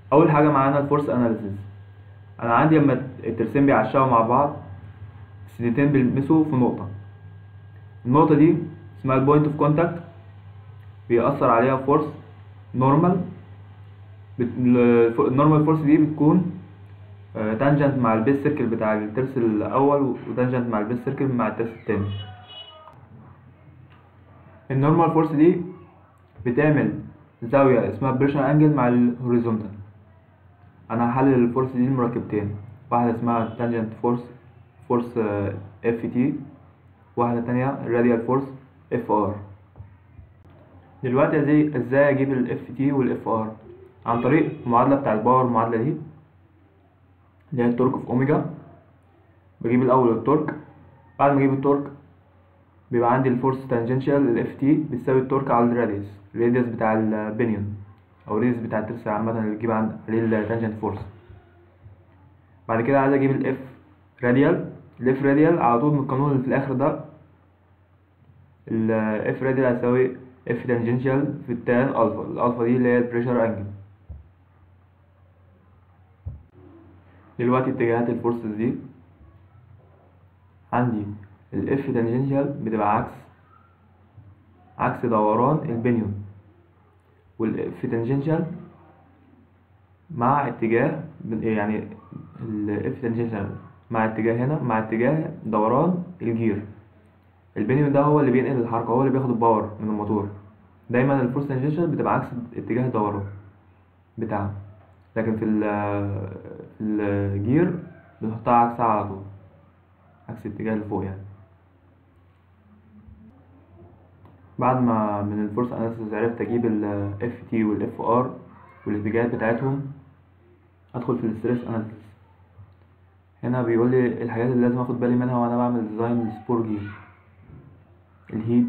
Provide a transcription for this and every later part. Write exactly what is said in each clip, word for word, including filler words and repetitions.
اول حاجه معانا الفورس اناليسيس. انا عندي لما الترسين بيعشقوا مع بعض، السنتين بيلمسوا في نقطه. النقطه دي اسمها البوينت اوف كونتاكت، بيأثر عليها فورس نورمال. النورمال فورس دي بتكون تانجنت مع البيس سيركل بتاع الترس الاول، وتانجنت مع البيس سيركل مع الترس التاني. النورمال فورس دي بتعمل زاويه اسمها بريشر انجل مع الهوريزونتال. انا هحلل الفورس دي لمركبتين، واحده اسمها تانجنت فورس فورس اف تي، واحده تانية راديال فورس اف ار. دلوقتي ازاي ازاي اجيب الاف تي والاف ار؟ عن طريق المعادله بتاع الباور. المعادله دي اللي هي التورك في اوميجا. بجيب الاول التورك، بعد ما اجيب التورك بيبقى عندي الفورس تانجنشال الاف تي بتساوي التورك على الراديوس الراديوس بتاع البنيون او الراديوس بتاع الترس عامه اللي بجيب عليه التانجنت فورس. بعد كده عايز اجيب الاف راديال. الاف راديال على طول من القانون اللي في الاخر ده، الاف راديال هتساوي اف تانجنشال في التان الفا. الالفا دي اللي هي البريشر انجل. دلوقتي اتجاهات الفورسز دي عندي الاف تانجنشال بتبقى عكس عكس دوران البنيون، والاف تانجنشال مع اتجاه يعني الاف تانجنشال مع اتجاه هنا مع اتجاه دوران الجير. البنيون ده هو اللي بينقل الحركه، هو اللي بياخد الباور من الموتور. دايما الفورس تانجنشال بتبقى عكس اتجاه الدوران بتاعها، لكن في ال في الجير بنحطها عكسها على طول، عكس الاتجاه اللي فوق يعني. بعد ما من الفورس اناليسيس عرفت اجيب ال اف تي وال اف ار والاتجاهات بتاعتهم، ادخل في الستريس اناليسيس. هنا بيقول لي الحاجات اللي لازم اخد بالي منها وانا بعمل ديزاين السبور جير: الهيت،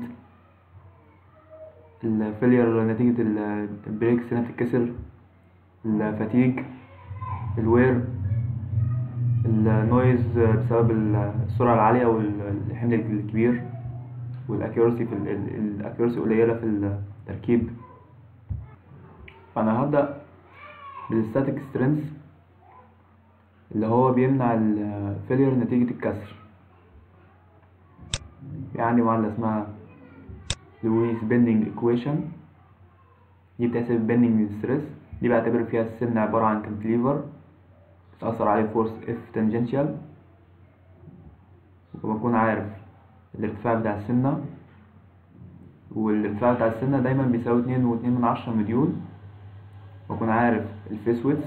الفيلير نتيجة البريكس هنا بتتكسر، الفاتيج، الوير، النويز بسبب السرعة العالية والحمل الكبير، والاكيورسي في الاكيورسي قليلة في التركيب. فانا هبدأ بالستاتيك سترينث اللي هو بيمنع الفيلير نتيجة الكسر. في عندي معادلة اسمها لويس بيندنج ايكويشن، دي بتحسب البيندنج ستريس. دي بعتبر فيها السن عبارة عن كانتليفر بتأثر عليه فورس اف تانجنشال، وبكون عارف الارتفاع بتاع السنة، والارتفاع بتاع السنة دايما بيساوي اتنين واتنين من عشرة مليول. بكون عارف الفيس ويدث،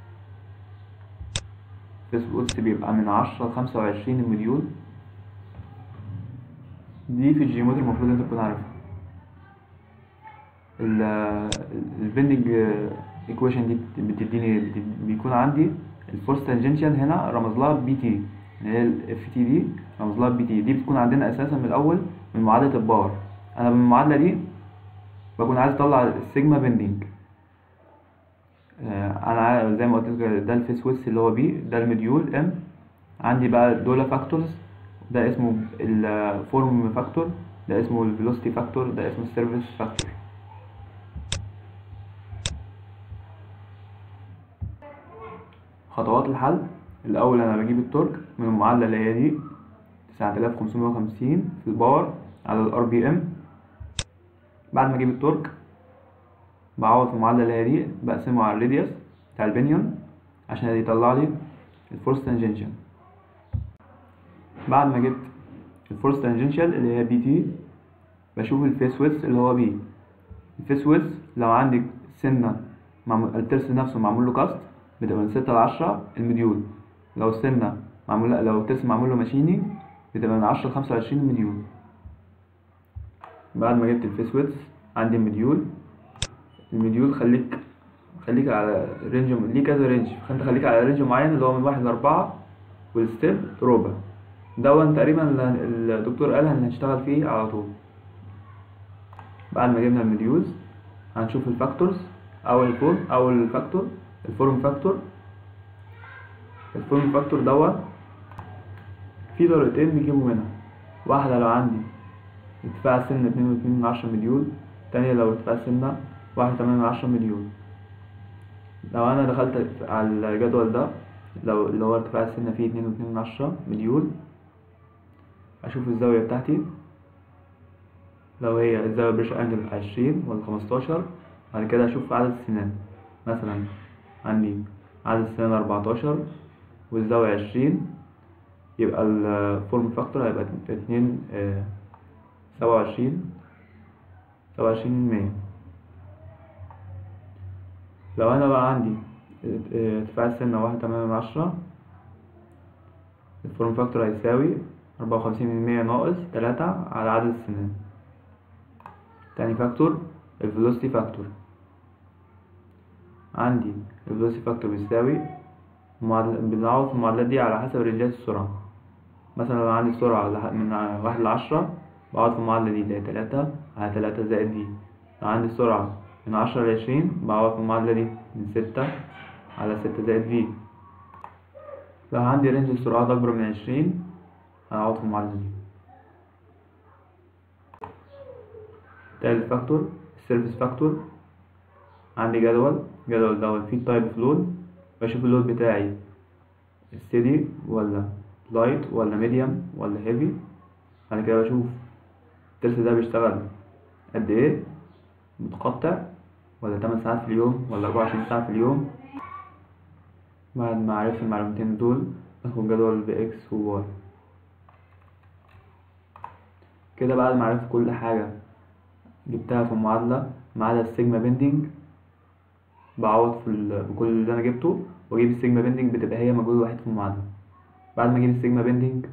الفيس ويدث بيبقى من عشرة لخمسة وعشرين مليول. دي في الجيومتري المفروض انت تكون عارفها. البندنج ايكويشن دي بتديني بيكون عندي الفورس تانجنشال هنا رمز لها بي تي، اللي هي الاف تي دي رمز لها بي تي. دي بتكون عندنا اساسا من الاول من معادله الباور. انا من المعادله دي بكون عايز اطلع السيجما بندنج. انا زي ما قلت لك ده الفيس ويدث اللي هو بي، ده المديول ام. عندي بقى دول فاكتورز، ده اسمه الفورم فاكتور، ده اسمه الفيلوسيتي فاكتور، ده اسمه السيرفيس فاكتور. خطوات الحل: الاول انا بجيب التورك من المعادله اللي هي دي تسعة آلاف وخمسمية وخمسين في الباور على الار بي ام. بعد ما اجيب التورك بعوض في المعادله اللي هي دي، بقسمه على الراديوس بتاع البنيون عشان يطلع لي الفورس تانجنشال. بعد ما جبت الفورس تانجنشال اللي هي بي تي، بشوف الفيس ويدث اللي هو بي. الفيس ويدث لو عندي سنه معمول الترس نفسه معمول له كاست بتبقى من ستة لعشرة المديول. لو السنه معمول لو الترس معمول له ماشينينج بتبقى من عشرة لخمسة وعشرين مديول. بعد ما جبت الفيس ويدث عندي المديول. المديول خليك خليك على رينج، ليه كذا رينج، فانت خليك على رينج معين اللي هو من واحد لأربعة، والستيب ربع. دون تقريبا الدكتور قال هنشتغل فيه على طول. بعد ما جبنا المديولز هنشوف الفاكتورز او الفورم او الفاكتور الفورم فاكتور. الفورم فاكتور دوت في طريقتين بيجيبوا منها: واحدة لو عندي ارتفاع السنة اتنين واتنين من عشرة مليول، تانية لو ارتفاع السنة واحد وتمانية من عشرة مليول. لو انا دخلت على الجدول ده، لو اللي هو ارتفاع السنة فيه اتنين واتنين من عشرة مديول، اشوف الزاوية بتاعتي، لو هي الزاوية بريشر انجل عشرين ولا خمستاشر. بعد كده اشوف عدد السنان، مثلا عندي عدد السنان اربعتاشر والزاوية عشرين، يبقى الفورم فاكتور هيبقى اتنين سبعة وعشرين سبعة وعشرين من مية. لو انا بقى عندي ارتفاع السنة واحد تمانية من عشرة، الفورم فاكتور هيساوي أربعة وخمسين من مية ناقص تلاتة على عدد السنان. تاني فاكتور الفيلوسيتي فاكتور، عندي الفيلوسيتي فاكتور بيساوي معادلة، بنعوض في المعادلات دي على حسب رينجات السرعة. مثلا لو عندي سرعة من واحد لعشرة، بعوض في المعادلة دي اللي هي تلاتة على تلاتة زائد في. لو عندي سرعة من عشرة لعشرين، بعوض في المعادلة دي من ستة على ستة زائد في. لو عندي رينج السرعات أكبر من عشرين، هنعوض في المعادلة دي. تالت فاكتور السيرفيس فاكتور، عندي جدول جدول دوت فيه التايب اوف لود، بشوف اللود بتاعي ستيدي ولا لايت ولا ميديوم ولا هيفي. بعد كده بشوف الترس ده بيشتغل قد ايه، متقطع ولا تمن ساعات في اليوم ولا أربعة وعشرين ساعة في اليوم. بعد ما عرفت المعلومتين دول، باخد جدول بإكس وواي. كده بعد ما عرفت كل حاجة جبتها في المعادلة ما عدا السيجما بيندنج، بعوض في بكل اللي أنا جبته وأجيب السيجما بيندنج، بتبقى هي مجهول واحد في المعادلة. بعد ما أجيب السيجما بيندنج،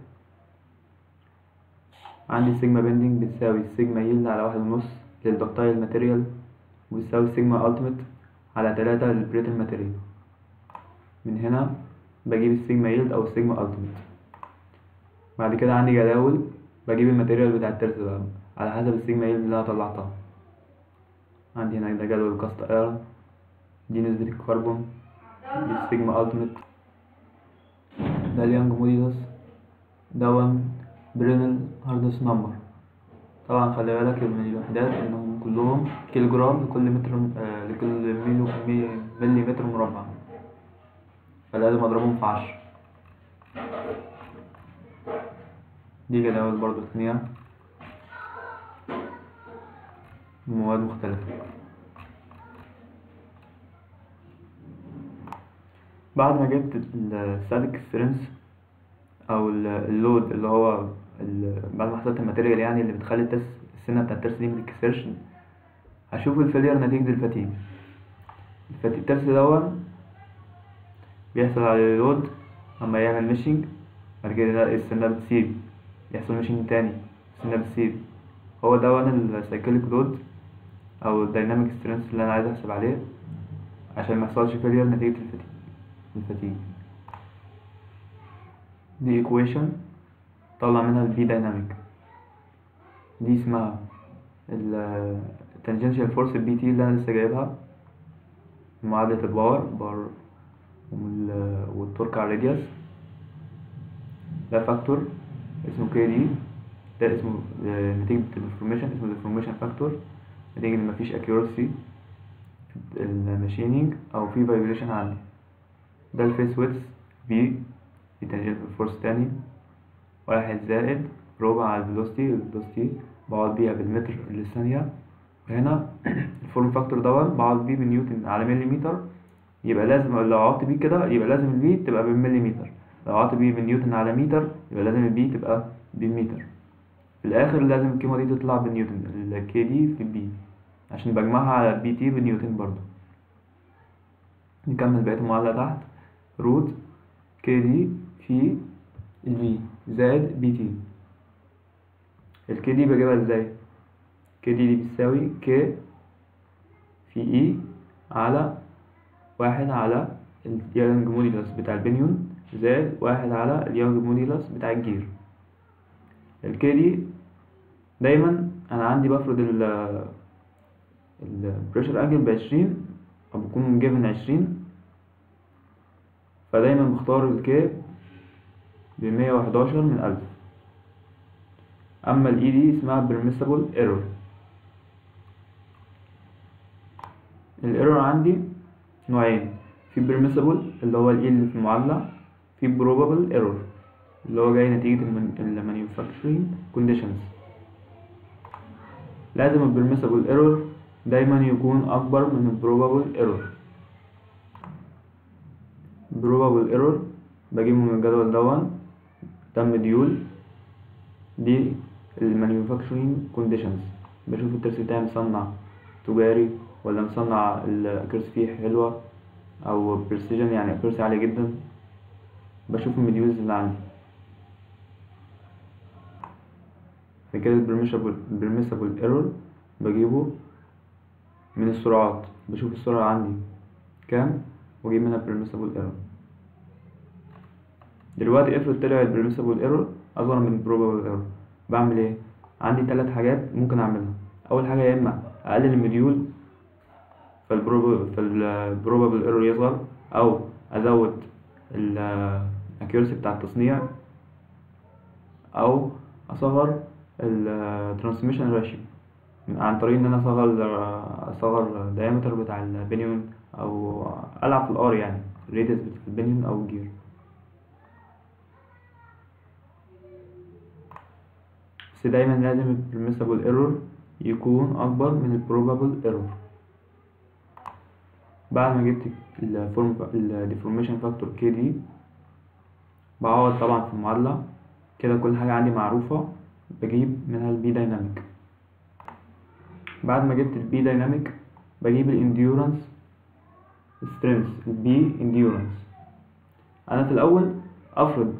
عندي السيجما بيندنج بتساوي السيجما يلد على واحد ونص للدكتايل ماتيريال، وبتساوي السيجما ألتيميت على تلاتة للبريتل ماتيريال. من هنا بجيب السيجما يلد أو السيجما ألتيميت. بعد كده عندي جداول بجيب الماتيريال بتاع الترس بقى على حسب السيجما يلد اللي أنا طلعتها. عندي هنا ده جدول كاست ايرون، دي نسبة الكربون، دي السيجما ألتيميت، ده اليانج موديلس، دون برينل هاردنس نمبر. طبعا خلي بالك من الوحدات انهم كلهم كيلو جرام لكل متر آه لكل ميلو ملي متر مربع، فلازم اضربهم في عشرة. دي جداول برضو تانية مواد مختلفة. بعد ما جبت الستاتيك سترينث او اللود اللي هو بعد ما حسبت الماتيريال يعني اللي بتخلي الترس السنة بتاع الترس دي متتكسرش، هشوف الفيلير نتيجة الفتيج. الترس دون بيحصل على اللود اما يعمل ميشنج، بعد كده السنة بتسيب، يحصل ميشنج تاني السنة بتسيب. هو دون السايكليك لود او الدايناميك سترينث اللي انا عايز احسب عليه عشان محصلش فيلير نتيجة الفتيج الفتيج دي ايكويشن طلع منها البي دايناميك، دي اسمها التانجنشال فورس البي تي اللي انا لسه جايبها، معادلة الباور باور والتورك على الراديوس. ده فاكتور اسمه كي دي، ده اسمه نتيجة الديفورميشن، اسمه ديفورميشن فاكتور، نتيجة ان مفيش accuracy في الماشينينج او في فايبريشن عندي. ده الفيس ويدث بي، دي تانجنشال فورس تاني، واحد زائد ربع على الفيلوسيتي، الفيلوسيتي بقعد بيها بالمتر للثانية. وهنا الفورم فاكتور دوت بقعد بيه بالنيوتن على مليمتر، يبقى لازم لو قعدت بيه كده يبقى لازم البي تبقى بالمليمتر، لو قعدت بيه بالنيوتن على متر يبقى لازم البي تبقى بالمتر. في الآخر لازم القيمة دي تطلع بالنيوتن، الكي دي في البي، عشان بجمعها على البي تي بالنيوتن برضو. نكمل بقية المعادلة تحت، روت كي دي في الفي زائد بي تي. الكي دي بجيبها ازاي؟ كي دي دي بتساوي كي في اي على واحد على اليانج موديلس بتاع البنيون زائد واحد على اليانج موديلس بتاع الجير. الكي دي دايما انا عندي بفرض ال البريشر انجل بعشرين او بكون جيفن عشرين، فدايما بختار الكي بمية وحداشر من ألف. اما الاي دي اسمها permissible error. الايرور عندي نوعين، في permissible اللي هو ال E اللي في المعادلة، في probable error اللي هو جاي نتيجة ال manufacturing conditions. لازم ال permissible error دايما يكون أكبر من ال probable error. probable error بجيبه من الجدول دون، تم ديول دي ال manufacturing conditions، بشوف الترس بتاعي مصنع تجاري ولا مصنع الأكيرسي فيه حلوة أو precision يعني أكيرسي عالية جدا، بشوف المديولز اللي عندي. في كده ال permissible error بجيبه من السرعات، بشوف السرعة عندي كام واجيب منها permissible error. دلوقتي افرض طلع ال permissible error أصغر من probable error، بعمل ايه؟ عندي ثلاث حاجات ممكن أعملها. أول حاجة يا إما أقلل المديول فالبروبابل ايرور يصغر، او ازود الاكيورسي بتاع التصنيع، او اصغر الترانسميشن راشيو عن طريق ان انا اصغر اصغر الدايمتر بتاع البنيون، او العب في الار يعني الريديوس بتاع البنيون او الجير. بس دايما لازم البرميسبل ايرور يكون اكبر من البروبابل ايرور. بعد ما جبت الديفورميشن فاكتور كي دي، بعوض طبعا في المعادلة كده كل حاجة عندي معروفة، بجيب منها البي دايناميك. بعد ما جبت البي دايناميك بجيب الانديورنس سترينث، البي انديورنس. انا في الاول افرض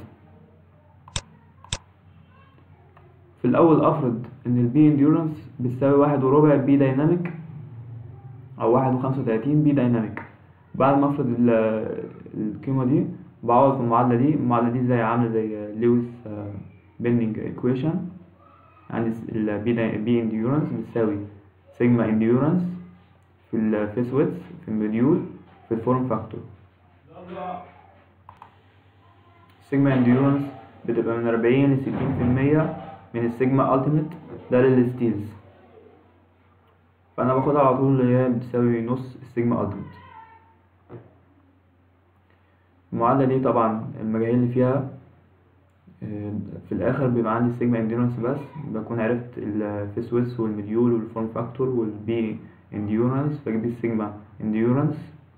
في الاول افرض ان البي انديورنس بتساوي واحد وربع بي دايناميك او واحد وخمسة وتلاتين بي دايناميك. بعد ما افرض القيمة دي بعوض في المعادلة دي. المعادلة دي زي عاملة زي لويس بيندنج ايكويشن. عندي البي بي انديورنس بتساوي سيجما انديورنس في الفيس ويدث في الموديول في الفورم فاكتور. سيجما انديورنس بتبقى من أربعين لستين في المية من السيجما التيميت ده للستيلز، فانا باخدها على طول اللي هي بتساوي نص السيجما التيميت. المعادلة دي طبعا المجاهيل اللي فيها في الاخر بيبقى عندي السيجما انديورنس بس، بكون عرفت الفيس ويدث والموديول والفورم فاكتور والبي انديورنس، بجيب السيجما انديورنس.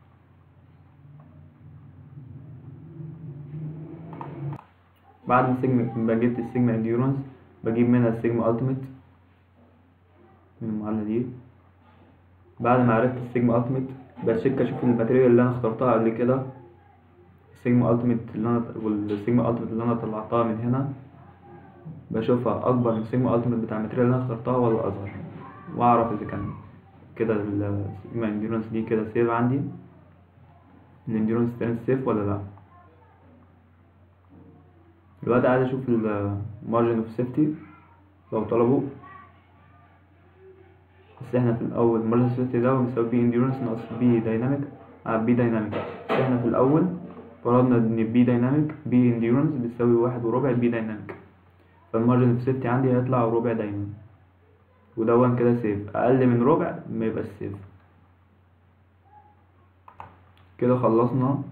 بعد ما سيجما جبت السيجما انديورنس بجيب منها السيجما التيميت من المعادلة دي. بعد ما عرفت السيجما التيميت بشيك اشوف الماتيريال اللي انا اخترتها قبل كده، السيجما التيميت اللي انا والسيجما التيميت اللي انا طلعتها من هنا بشوفها اكبر من السيجما التيميت بتاع الماتيريال اللي انا اخترتها ولا اصغر، واعرف اذا كان كده السيجما انديورنس دي كده سيف عندي، الانديورنس سترينث سيف ولا لا. دلوقتي عايز اشوف المارجن اوف سيفتي لو طلبوا، بس احنا في الاول المارجن اوف سيفتي ده بيساوي بي انديورنس ناقص بي دايناميك على بي دايناميك. بس احنا في الاول فرضنا ان بي دايناميك بي انديورنس بتساوي واحد وربع بي دايناميك، فالمارجن اوف سيفتي عندي هيطلع ربع دايما، ودون كده سيف. اقل من ربع ما يبقاش سيف. كده خلصنا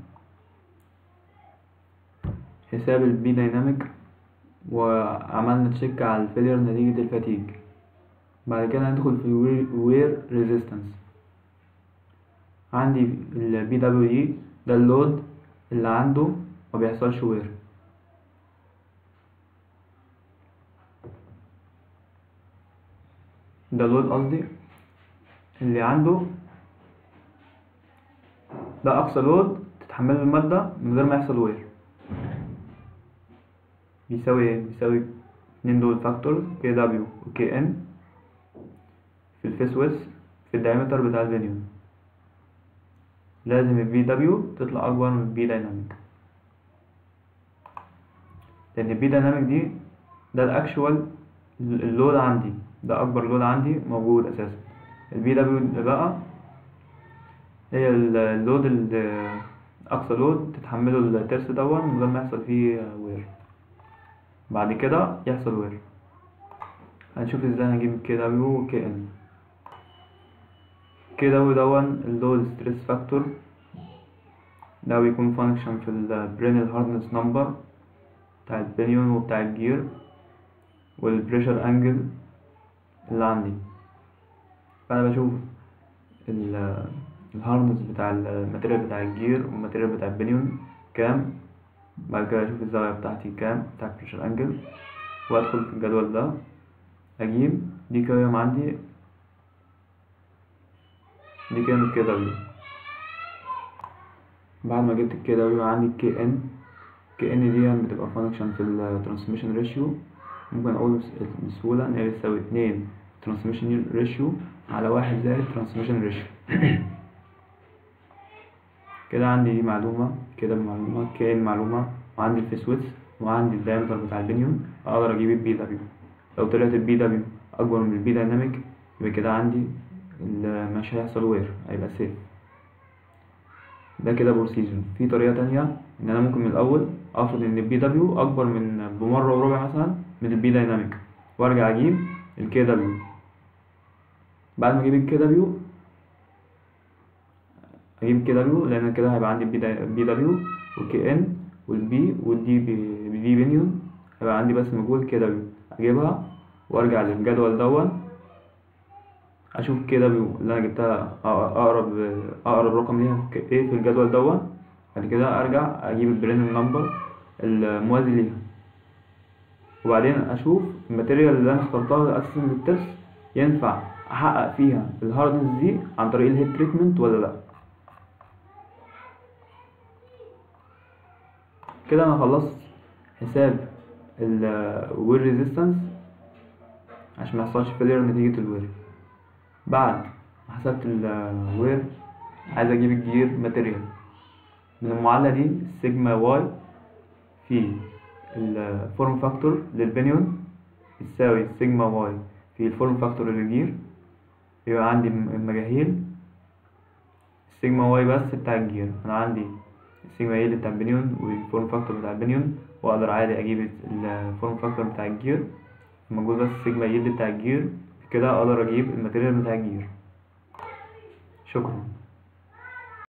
حساب البي دايناميك وعملنا تشيك على الفيلير نتيجة الفاتيج. بعد كده هندخل في الوير ريزيستنس. عندي البي دبليو دي ده اللود اللي عنده ما بيحصلش وير. ده اللود قصدي اللي عنده ده اقصى لود تتحمله المادة من غير ما يحصل وير. بيساوي ايه؟ بيساوي اتنين دول فاكتورز كي دبليو وكي ان في الفيس ويدث في الدايمتر بتاع الفينيون. لازم البي دبليو تطلع اكبر من البي دايناميك، لان البي دايناميك دي ده الاكشوال اللود عندي، ده اكبر لود عندي موجود اساسا. البي دبليو بقى هي اللود اللي اقصى لود تتحمله الترس دون من غير ما يحصل فيه وير. بعد كده يحصل وير. هنشوف ازاي هنجيب كي دبليو وكي ان. كي دبليو دون اللود ستريس فاكتور ده بيكون فانكشن في البرينل هاردنس نمبر بتاع البنيون وبتاع الجير والبريشر انجل اللي عندي. فانا بشوف الهاردنس بتاع الماتيريال بتاع الجير والماتيريال بتاع البنيون كام، بعد كده اشوف الزاويه بتاعتي كام بتاع البريشر انجل، وادخل في الجدول ده اجيب دي قيم عندي، دي قيم الكي دبليو. بعد ما جبت الكي دبليو عندي الكي ان، كي ان دي بتبقى فانكشن في الترانسميشن ريشيو. ممكن اقول بسهوله ان هي بتساوي اتنين ترانسميشن ريشيو على واحد زائد ترانسميشن ريشيو. كده عندي دي معلومه، كده معلومه، كي ان معلومه، وعندي الفيس ويدث، وعندي الدايمتر بتاع البنيون. اقدر اجيب البي دبليو. لو طلعت البي دبليو اكبر من البي دايناميك يبقى كده عندي مش هيحصل وير، هيبقى سيف. ده كده بروسيجر. في طريقه تانية ان انا ممكن من الاول افرض ان البي دبليو اكبر من بمره وربع مثلا من البي دايناميك، وارجع اجيب الكي دبليو. بعد ما اجيب الكي دبليو اجيب الكي دبليو لان كده هيبقى عندي البي دبليو والكي ان والبي والدي بي بنيون، هيبقى عندي بس مجهول كي دبليو. اجيبها وارجع للجدول دون اشوف كي دبليو اللي انا جبتها اقرب اقرب رقم ليها ايه في الجدول دون. بعد كده ارجع اجيب البرينل نمبر الموازي ليها، وبعدين اشوف الماتيريال اللي انا اخترتها اساسا للتست ينفع احقق فيها الهاردنس دي عن طريق الهيت تريتمنت ولا لا. كده انا خلصت حساب الوير ريزيستنس عشان ما يحصلش فيلير نتيجه الوير. بعد ما حسبت الوير عايز اجيب الجير ماتيريال. من المعادله دي السيجما واي في الفورم فاكتور للبنيون يساوي السيجما واي في الفورم فاكتور للجير. يبقى عندي المجاهيل السيجما واي بس بتاع الجير، انا عندي السيجما اي بتاع البنيون والفورم فاكتور بتاع البنيون، واقدر عادي اجيب الفورم فاكتور بتاع الجير موجود بس السيجما اي بتاع الجير. كده اقدر اجيب الماتيريال بتاع الجير. شكرا.